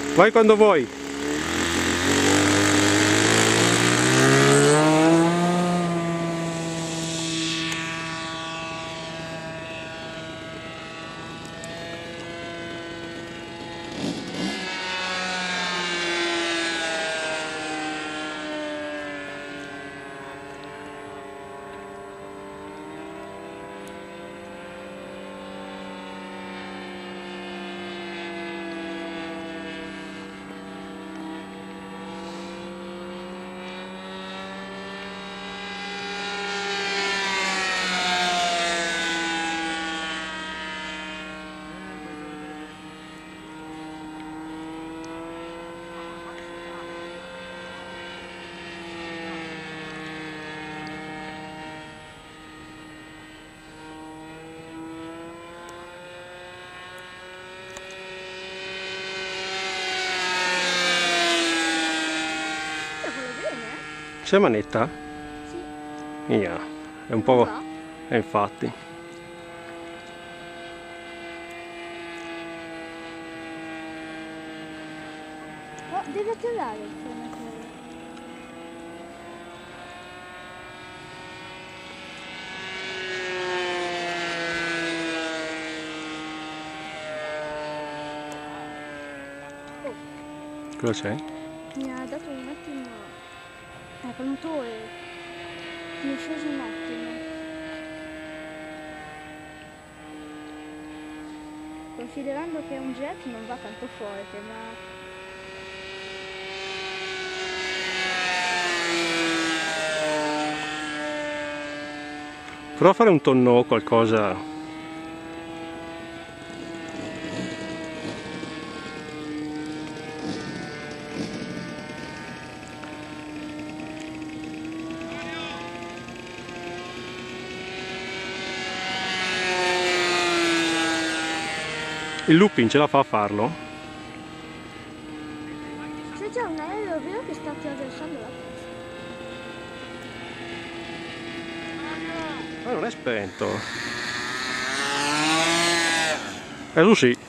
Vai quando vuoi. C'è manetta? Sì. Yeah. È un po'... infatti. Oh, deve atterrare il frenatore. Oh. Cosa c'è? Mi ha dato un attimo... Ecco, il motore mi è sceso un attimo. Considerando che è un jet non va tanto forte, ma... Prova a fare un tonno o qualcosa. Il looping ce la fa a farlo? C'è già un aereo vero che sta attraversando la costa. Ma non è spento. Lui sì.